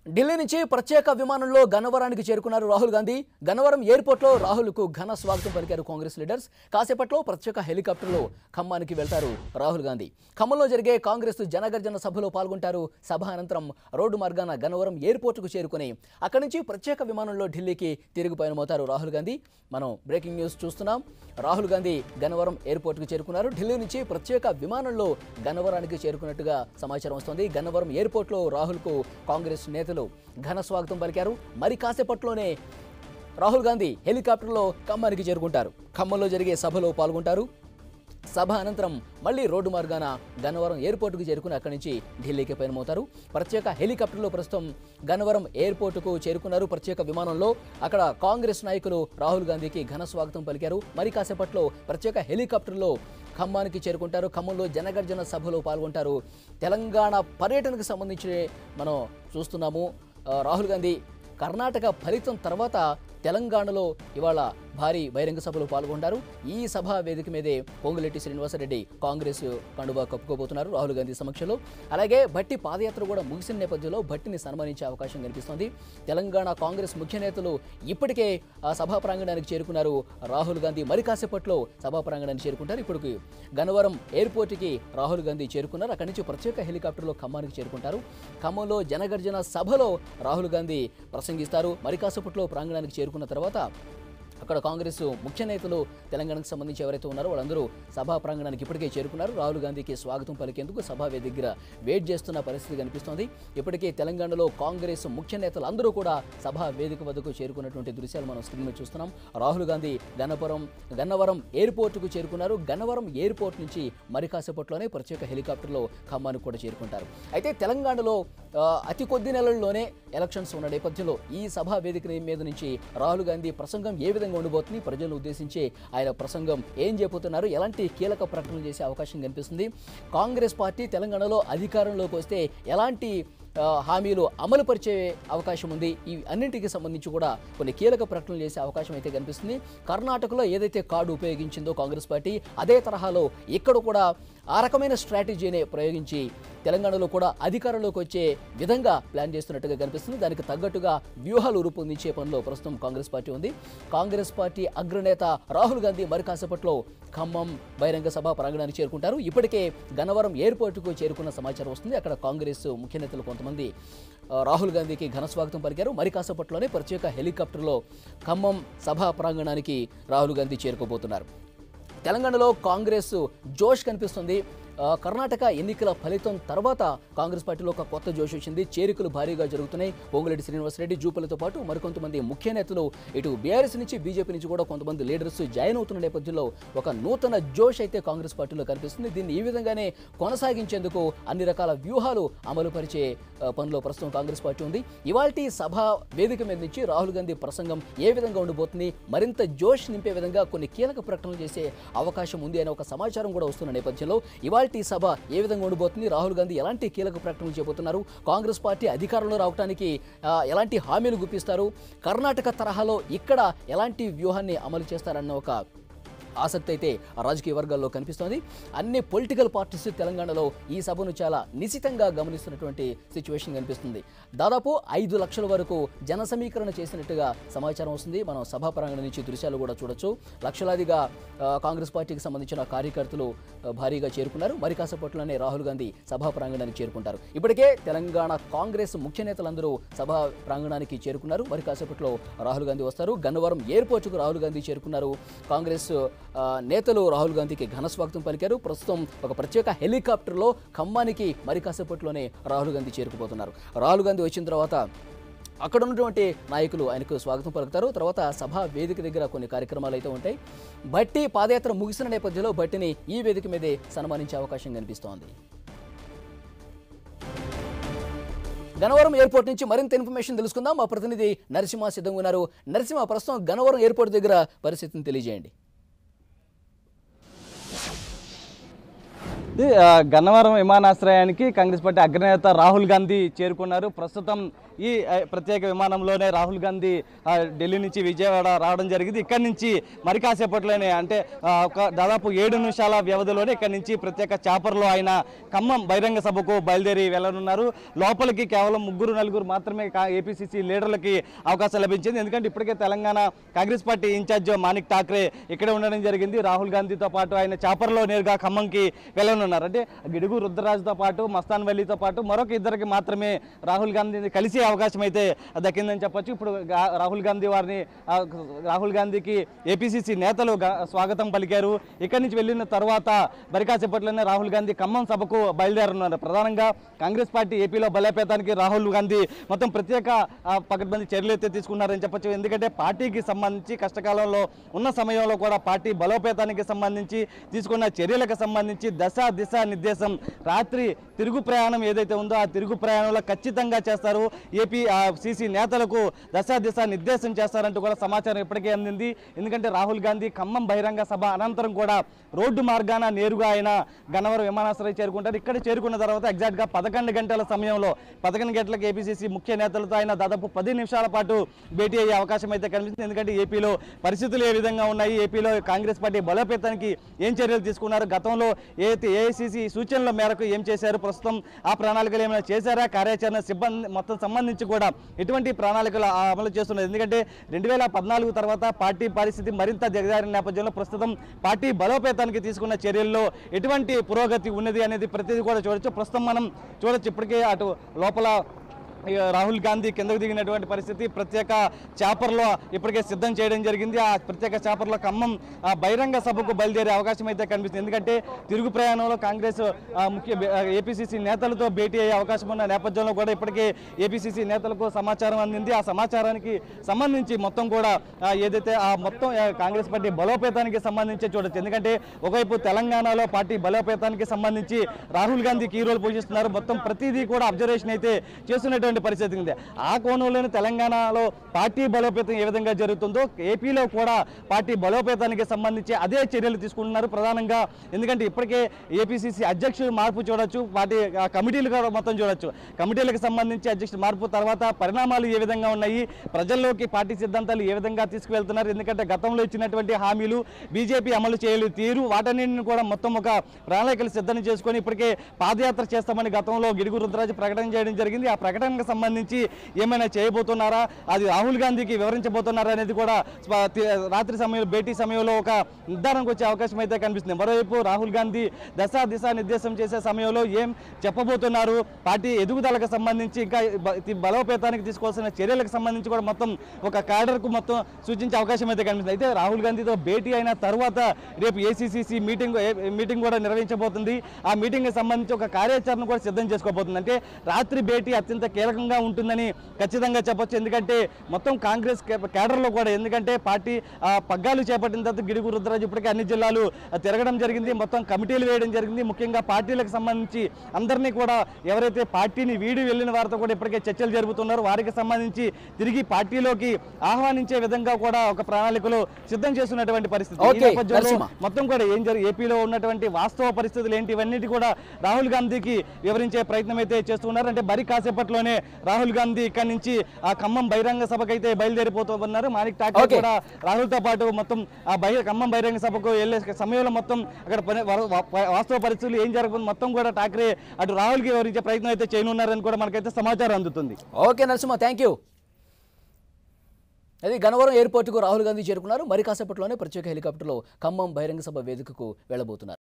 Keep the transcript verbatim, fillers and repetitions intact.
ఢిల్లీ నుంచి ప్రత్యేక విమానంలో గన్నవరానికి చేరుకున్నారు రాహుల్ గాంధీ. గన్నవరం ఎయిర్పోర్ట్లో రాహుల్కు ఘన స్వాగతం పలికారు కాంగ్రెస్ లీడర్స్. కాసేపట్లో ప్రత్యేక హెలికాప్టర్లో ఖమ్మానికి వెళ్తారు రాహుల్ గాంధీ. ఖమ్మంలో జరిగే కాంగ్రెస్ జనగర్జన సభలో పాల్గొంటారు. సభ అనంతరం రోడ్డు మార్గాన గన్నవరం ఎయిర్పోర్టుకు చేరుకుని అక్కడి నుంచి ప్రత్యేక విమానంలో ఢిల్లీకి తిరిగి పయనమవుతారు రాహుల్ గాంధీ. మనం బ్రేకింగ్ న్యూస్ చూస్తున్నాం. రాహుల్ గాంధీ గన్నవరం ఎయిర్పోర్టుకు చేరుకున్నారు. ఢిల్లీ నుంచి ప్రత్యేక విమానంలో గన్నవరానికి చేరుకున్నట్టుగా సమాచారం వస్తోంది. గన్నవరం ఎయిర్పోర్ట్లో రాహుల్కు కాంగ్రెస్ నేతలు ఘన స్వాగతం పలికారు. మరి కాసేపట్లోనే రాహుల్ గాంధీ హెలికాప్టర్లో ఖమ్మానికి చేరుకుంటారు. ఖమ్మంలో జరిగే సభలో పాల్గొంటారు. సభ అనంతరం మళ్లీ రోడ్డు మార్గాన గన్నవరం ఎయిర్పోర్టుకు చేరుకుని అక్కడి నుంచి ఢిల్లీకి పయనమవుతారు. ప్రత్యేక హెలికాప్టర్లో ప్రస్తుతం గన్నవరం ఎయిర్పోర్టుకు చేరుకున్నారు. ప్రత్యేక విమానంలో అక్కడ కాంగ్రెస్ నాయకులు రాహుల్ గాంధీకి ఘన స్వాగతం పలికారు. మరి కాసేపట్లో ప్రత్యేక హెలికాప్టర్లో ఖమ్మానికి చేరుకుంటారు. ఖమ్మంలో జనగర్జన సభలో పాల్గొంటారు. తెలంగాణ పర్యటనకు సంబంధించి మనం చూస్తున్నాము. రాహుల్ గాంధీ కర్ణాటక ఫలితం తర్వాత తెలంగాణలో ఇవాళ భారీ బహిరంగ సభలో పాల్గొంటారు. ఈ సభా వేదిక మీదే పొంగులేటి శ్రీనివాసరెడ్డి కాంగ్రెస్ కండువా కప్పుకోబోతున్నారు రాహుల్ గాంధీ సమక్షంలో. అలాగే భట్టి పాదయాత్ర కూడా ముగిసిన నేపథ్యంలో భట్టిని సన్మానించే అవకాశం కనిపిస్తోంది. తెలంగాణ కాంగ్రెస్ ముఖ్య నేతలు ఇప్పటికే ఆ సభా ప్రాంగణానికి చేరుకున్నారు. రాహుల్ గాంధీ మరి కాసేపట్లో సభా ప్రాంగణానికి చేరుకుంటారు. ఇప్పుడు గన్నవరం ఎయిర్పోర్టుకి రాహుల్ గాంధీ చేరుకున్నారు. అక్కడి నుంచి ప్రత్యేక హెలికాప్టర్లో ఖమ్మానికి చేరుకుంటారు. ఖమ్మంలో జనగర్జన సభలో రాహుల్ గాంధీ ప్రసంగిస్తారు. మరి కాసేపట్లో ప్రాంగణానికి చేరుకున్న తర్వాత అక్కడ కాంగ్రెస్ ముఖ్య నేతలు తెలంగాణకు సంబంధించి ఎవరైతే ఉన్నారో వాళ్ళందరూ సభా ప్రాంగణానికి ఇప్పటికే చేరుకున్నారు. రాహుల్ గాంధీకి స్వాగతం పలికేందుకు సభా వేదిక దగ్గర వెయిట్ చేస్తున్న పరిస్థితి కనిపిస్తోంది. ఇప్పటికే తెలంగాణలో కాంగ్రెస్ ముఖ్య నేతలు అందరూ కూడా సభా వేదిక వద్దకు చేరుకున్నటువంటి దృశ్యాలు మనం స్క్రీన్ మీద చూస్తున్నాం. రాహుల్ గాంధీ గన్నవరం గన్నవరం ఎయిర్పోర్టుకు చేరుకున్నారు. గన్నవరం ఎయిర్పోర్ట్ నుంచి మరి కాసేపట్లోనే ప్రత్యేక హెలికాప్టర్లో ఖమ్మానికి కూడా చేరుకుంటారు. అయితే తెలంగాణలో అతి కొద్ది నెలల్లోనే ఎలక్షన్స్ ఉన్న నేపథ్యంలో ఈ సభా వేదిక మీద నుంచి రాహుల్ గాంధీ ప్రసంగం ఏ విధంగా ఉండబోతుంది, ప్రజలను ఉద్దేశించి ఆయన ప్రసంగం ఏం చేయబోతున్నారు, ఎలాంటి కీలక ప్రకటనలు చేసే అవకాశం కనిపిస్తుంది, కాంగ్రెస్ పార్టీ తెలంగాణలో అధికారంలోకి వస్తే ఎలాంటి హామీలు అమలు పరిచే అవకాశం ఉంది, ఈ అన్నింటికి సంబంధించి కూడా కొన్ని కీలక ప్రకటనలు చేసే అవకాశం అయితే కనిపిస్తుంది. కర్ణాటకలో ఏదైతే కార్డు ఉపయోగించిందో కాంగ్రెస్ పార్టీ అదే తరహాలో ఇక్కడ కూడా ఆ రకమైన స్ట్రాటజీని ప్రయోగించి తెలంగాణలో కూడా అధికారంలోకి వచ్చే విధంగా ప్లాన్ చేస్తున్నట్టుగా కనిపిస్తుంది. దానికి తగ్గట్టుగా వ్యూహాలు రూపొందించే పనిలో ప్రస్తుతం కాంగ్రెస్ పార్టీ ఉంది. కాంగ్రెస్ పార్టీ అగ్రనేత రాహుల్ గాంధీ మరి కాసేపట్లో ఖమ్మం బహిరంగ సభ ప్రాంగణానికి చేరుకుంటారు. ఇప్పటికే గన్నవరం ఎయిర్పోర్టుకు చేరుకున్న సమాచారం వస్తుంది. అక్కడ కాంగ్రెస్ ముఖ్య నేతలు కొంతమంది రాహుల్ గాంధీకి ఘన స్వాగతం పలికారు. మరి కాసేపట్లోనే ప్రత్యేక హెలికాప్టర్లో ఖమ్మం సభా ప్రాంగణానికి రాహుల్ గాంధీ చేరుకోబోతున్నారు. తెలంగాణలో కాంగ్రెస్ జోష్ కనిపిస్తుంది. కర్ణాటక ఎన్నికల ఫలితం తర్వాత కాంగ్రెస్ పార్టీలో ఒక కొత్త జోష్ వచ్చింది. చేరికలు భారీగా జరుగుతున్నాయి. పొంగులేటి శ్రీనివాసరెడ్డి, జూపల్లితో పాటు మరికొంతమంది ముఖ్య నేతలు ఇటు బీఆర్ఎస్ నుంచి బీజేపీ నుంచి కూడా కొంతమంది లీడర్స్ జాయిన్ అవుతున్న నేపథ్యంలో ఒక నూతన జోష్ అయితే కాంగ్రెస్ పార్టీలో కనిపిస్తుంది. దీన్ని ఈ విధంగానే కొనసాగించేందుకు అన్ని రకాల వ్యూహాలు అమలు పరిచే పనిలో ప్రస్తుతం కాంగ్రెస్ పార్టీ ఉంది. ఇవాల్టి సభ వేదిక మీద నుంచి రాహుల్ గాంధీ ప్రసంగం ఏ విధంగా ఉండబోతుంది, మరింత జోష్ నింపే విధంగా కొన్ని కీలక ప్రకటనలు చేసే అవకాశం ఉంది అనే ఒక సమాచారం కూడా వస్తున్న నేపథ్యంలో ఇవాళ సభ ఏ విధంగా ఉండబోతుంది, రాహుల్ గాంధీ ఎలాంటి కీలక ప్రకటనలు చేయబోతున్నారు, కాంగ్రెస్ పార్టీ అధికారంలో రావడానికి ఎలాంటి హామీలు గుప్పిస్తారు, కర్ణాటక తరహాలో ఇక్కడ ఎలాంటి వ్యూహాన్ని అమలు చేస్తారన్న ఒక ఆసక్తి అయితే రాజకీయ వర్గాల్లో కనిపిస్తోంది. అన్ని పొలిటికల్ పార్టీస్ తెలంగాణలో ఈ సభను చాలా నిశితంగా గమనిస్తున్నటువంటి సిచ్యువేషన్ కనిపిస్తుంది. దాదాపు ఐదు లక్షల వరకు జన సమీకరణ చేసినట్టుగా సమాచారం వస్తుంది. మనం సభా ప్రాంగణం నుంచి దృశ్యాలు కూడా చూడొచ్చు. లక్షలాదిగా కాంగ్రెస్ పార్టీకి సంబంధించిన కార్యకర్తలు భారీగా చేరుకున్నారు. మరి కాసేపట్లోనే రాహుల్ గాంధీ సభా ప్రాంగణానికి చేరుకుంటారు. ఇప్పటికే తెలంగాణ కాంగ్రెస్ ముఖ్య నేతలందరూ సభా ప్రాంగణానికి చేరుకున్నారు. మరి కాసేపట్లో రాహుల్ గాంధీ వస్తారు. గన్నవరం ఎయిర్పోర్టుకు రాహుల్ గాంధీ చేరుకున్నారు. కాంగ్రెస్ నేతలు రాహుల్ గాంధీకి ఘన స్వాగతం పలికారు. ప్రస్తుతం ఒక ప్రత్యేక హెలికాప్టర్లో ఖమ్మానికి మరి కాసేపట్లోనే రాహుల్ గాంధీ చేరుకుపోతున్నారు. రాహుల్ గాంధీ వచ్చిన తర్వాత అక్కడ ఉన్నటువంటి నాయకులు ఆయనకు స్వాగతం పలుకుతారు. తర్వాత సభా వేదిక దగ్గర కొన్ని కార్యక్రమాలు అయితే ఉంటాయి. భట్టి పాదయాత్ర ముగిసిన నేపథ్యంలో భట్టిని ఈ వేదిక మీదే సన్మానించే అవకాశం కనిపిస్తోంది. గన్నవరం ఎయిర్పోర్ట్ నుంచి మరింత ఇన్ఫర్మేషన్ తెలుసుకుందాం. మా ప్రతినిధి నరసింహ సిద్ధంగా ఉన్నారు. నరసింహ, ప్రస్తుతం గన్నవరం ఎయిర్పోర్ట్ దగ్గర పరిస్థితిని తెలియజేయండి. ఇది ఆ, గన్నవరం విమానాశ్రయానికి కాంగ్రెస్ పార్టీ అగ్రనేత రాహుల్ గాంధీ చేరుకున్నారు. ప్రస్తుతం ఈ ఆ, ప్రత్యేక విమానంలోనే రాహుల్ గాంధీ ఆ, ఢిల్లీ నుంచి విజయవాడ రావడం జరిగింది. ఇక్కడి నుంచి మరి కాసేపట్లోనే అంటే ఆ, ఒక దాదాపు ఏడు నిమిషాల వ్యవధిలోనే ఇక్కడి నుంచి ప్రత్యేక చాపర్లో ఆయన ఖమ్మం బహిరంగ సభకు బయలుదేరి వెళ్ళనున్నారు. లోపలికి కేవలం ముగ్గురు నలుగురు మాత్రమే ఏపీసీసీ లీడర్లకి అవకాశం లభించింది. ఎందుకంటే ఇప్పటికే Telangana Congress party incharge Manik Thakre ఇక్కడే ఉండడం జరిగింది. రాహుల్ గాంధీతో పాటు ఆయన చాపర్లో నేరుగా ఖమ్మంకి వెళ్ళనున్నారు. అంటే గిడుగు రుద్రరాజుతో పాటు మస్తాన్ వల్లీతో పాటు మరొక ఇద్దరికి మాత్రమే రాహుల్ గాంధీని కలిసే అవకాశం అయితే దక్కిందని చెప్పొచ్చు. ఇప్పుడు గా- రాహుల్ గాంధీ వారిని ఆ, రాహుల్ గాంధీకి ఏపీసీసీ నేతలు గా- స్వాగతం పలికారు. ఇక్కడి నుంచి వెళ్ళిన తర్వాత బరికాసేపట్లోనే రాహుల్ గాంధీ ఖమ్మం సభకు బయలుదేరనున్నారు. ప్రధానంగా కాంగ్రెస్ పార్టీ ఏపీలో బలోపేతానికి రాహుల్ గాంధీ మొత్తం ప్రత్యేక ఆ, పకడ్బందీ చర్యలు అయితే తీసుకున్నారని చెప్పొచ్చు. ఎందుకంటే పార్టీకి సంబంధించి కష్టకాలంలో ఉన్న సమయంలో కూడా పార్టీ బలోపేతానికి సంబంధించి తీసుకున్న చర్యలకు సంబంధించి దశ దిశ నిర్దేశం రాత్రి తిరుగు ప్రయాణం ఏదైతే ఉందో ఆ తిరుగు ప్రయాణంలో ఖచ్చితంగా చేస్తారు. ఏపీ సీసీ నేతలకు దశ దిశ నిర్దేశం చేస్తారంటూ కూడా సమాచారం ఇప్పటికే అందింది. ఎందుకంటే రాహుల్ గాంధీ ఖమ్మం బహిరంగ సభ అనంతరం కూడా రోడ్డు మార్గాన నేరుగా ఆయన గన్నవరం విమానాశ్రయం చేరుకుంటారు. ఇక్కడ చేరుకున్న తర్వాత ఎగ్జాక్ట్గా పదకొండు గంటల సమయంలో పదకొండు గంటలకు ఏపీసీసీ ముఖ్య నేతలతో ఆయన దాదాపు పది నిమిషాల పాటు భేటీ అయ్యే అవకాశం అయితే కనిపిస్తుంది. ఎందుకంటే ఏపీలో పరిస్థితులు ఏ విధంగా ఉన్నాయి, ఏపీలో కాంగ్రెస్ పార్టీ బలోపేతానికి ఏం చర్యలు తీసుకున్నారు, గతంలో ఏదైతే ఏఐసీసీ సూచనల మేరకు ఏం చేశారు, ప్రస్తుతం ఆ ప్రణాళికలు ఏమైనా చేశారా, కార్యాచరణ సిబ్బంది మొత్తం సంబంధించి కూడా ఎటువంటి ప్రణాళికలు అమలు చేస్తున్నారు. ఎందుకంటే రెండు వేల పద్నాలుగు తర్వాత పార్టీ పరిస్థితి మరింత దిగజారిన నేపథ్యంలో ప్రస్తుతం పార్టీ బలోపేతానికి తీసుకున్న చర్యల్లో ఎటువంటి పురోగతి ఉన్నది అనేది ప్రతిదీ కూడా చూడొచ్చు. ప్రస్తుతం మనం చూడొచ్చు ఇప్పటికే అటు లోపల ఇక రాహుల్ గాంధీ కిందకు దిగినటువంటి పరిస్థితి. ప్రత్యేక చాపర్లో ఇప్పటికే సిద్ధం చేయడం జరిగింది. ఆ ప్రత్యేక చాపర్లో ఖమ్మం ఆ, బహిరంగ సభకు బయలుదేరే అవకాశం అయితే కనిపిస్తుంది. ఎందుకంటే తిరుగు ప్రయాణంలో కాంగ్రెస్ ఆ, ముఖ్య ఏపీసీసీ నేతలతో భేటీ అయ్యే అవకాశం ఉన్న నేపథ్యంలో కూడా ఇప్పటికే ఏపీసీసీ నేతలకు సమాచారం అందింది. ఆ సమాచారానికి సంబంధించి మొత్తం కూడా ఆ, ఏదైతే ఆ మొత్తం ఆ, కాంగ్రెస్ పార్టీ బలోపేతానికి సంబంధించి చూడొచ్చు. ఎందుకంటే ఒకవైపు తెలంగాణలో పార్టీ బలోపేతానికి సంబంధించి రాహుల్ గాంధీ కీ రోల్ పోషిస్తున్నారు. మొత్తం ప్రతిదీ కూడా అబ్జర్వేషన్ అయితే చేస్తున్నటువంటి పరిస్థితి ఉంది. ఆ కోణంలోనే తెలంగాణలో పార్టీ బలోపేతం ఏ విధంగా జరుగుతుందో ఏపీలో కూడా పార్టీ బలోపేతానికి సంబంధించి అదే చర్యలు తీసుకుంటున్నారు ప్రధానంగా. ఎందుకంటే ఇప్పటికే ఏపీసీసీ అధ్యక్షుడు మార్పు చూడొచ్చు, పార్టీ ఆ, కమిటీలు కూడా మొత్తం చూడొచ్చు. కమిటీలకు సంబంధించి అధ్యక్షుడు మార్పు తర్వాత పరిణామాలు ఏ విధంగా ఉన్నాయి, ప్రజల్లోకి పార్టీ సిద్ధాంతాలు ఏ విధంగా తీసుకువెళ్తున్నారు, ఎందుకంటే గతంలో ఇచ్చినటువంటి హామీలు బీజేపీ అమలు చేయలేదు తీరు వాటన్నింటిని కూడా మొత్తం ఒక ప్రణాళికలు సిద్ధం చేసుకొని ఇప్పటికే పాదయాత్ర చేస్తామని గతంలో గిడుగు రుద్రరాజు ప్రకటన చేయడం జరిగింది. ఆ ప్రకటనకు సంబంధించి ఏమైనా చేయబోతున్నారా, అది రాహుల్ గాంధీకి వివరించబోతున్నారా అనేది కూడా స్వ- తి- రాత్రి సమయంలో భేటీ సమయంలో ఒక నిర్ధారణకు వచ్చే అవకాశం అయితే కనిపిస్తుంది. మరోవైపు రాహుల్ గాంధీ దశ దిశ నిర్దేశం చేసే సమయంలో ఏం చెప్పబోతున్నారు, పార్టీ ఎదుగుదలకు సంబంధించి ఇంకా బ- తి- బలోపేతానికి తీసుకోవాల్సిన చర్యలకు సంబంధించి కూడా మొత్తం ఒక క్యాడర్కు మొత్తం సూచించే అవకాశం అయితే కనిపిస్తుంది. అయితే రాహుల్ గాంధీతో భేటీ అయిన తర్వాత రేపు ఏసీసీసీ మీటింగ్ ఏ- మీటింగ్ కూడా నిర్వహించబోతుంది. ఆ మీటింగ్కి సంబంధించి ఒక కార్యాచరణ కూడా సిద్ధం చేసుకోబోతుంది. అంటే రాత్రి భేటీ అత్యంత కీలకంగా ఉంటుందని ఖచ్చితంగా చెప్పొచ్చు. ఎందుకంటే మొత్తం కాంగ్రెస్ కే- కేడర్లో కూడా ఎందుకంటే పార్టీ ఆ, పగ్గాలు చేపట్టిన తర్వాత గిడుగు రుద్రరాజు ఇప్పటికే అన్ని జిల్లాలు ఆ, తిరగడం జరిగింది, మొత్తం కమిటీలు వేయడం జరిగింది. ముఖ్యంగా పార్టీలకు సంబంధించి అందరినీ కూడా ఎవరైతే పార్టీని వీడి వెళ్ళిన వారితో కూడా ఇప్పటికే చర్చలు జరుపుతున్నారు, వారికి సంబంధించి తిరిగి పార్టీలోకి ఆహ్వానించే విధంగా కూడా ఒక ప్రణాళికలు సిద్ధం చేస్తున్నటువంటి పరిస్థితి. ఈ ఓకే, నేపథ్యంలో నరసింహ. మొత్తం కూడా ఏం జరిగి ఏపీలో ఉన్నటువంటి వాస్తవ పరిస్థితులు ఏంటి ఇవన్నిటి కూడా రాహుల్ గాంధీకి వివరించే ప్రయత్నం అయితే చేస్తున్నారు. అంటే బరి కాసేపట్లోనే రాహుల్ గాంధీ ఇక్కడి నుంచి ఆ ఖమ్మం బహిరంగ సభకు అయితే బయలుదేరిపోతున్నారు. మాణిక్ ఠాక్రే ఓకే. కూడా రాహుల్తో పాటు మొత్తం ఆ బహిర ఖమ్మం బహిరంగ సభకు వెళ్ళే సమయంలో మొత్తం అక్కడ పని- వా- వా- వాస్తవ పరిస్థితులు ఏం జరుగుతుంది మొత్తం కూడా ఠాక్రే అటు రాహుల్కి వివరించే ప్రయత్నం అయితే చేయనున్నారని కూడా మనకైతే సమాచారం అందుతుంది. Okay Narasimha, thank you. అది గన్నవరం ఎయిర్పోర్టుకు రాహుల్ గాంధీ చేరుకున్నారు. మరి కాసేపట్లోనే ప్రత్యేక హెలికాప్టర్లో ఖమ్మం బహిరంగ సభ వేదికకు వెళ్లబోతున్నారు.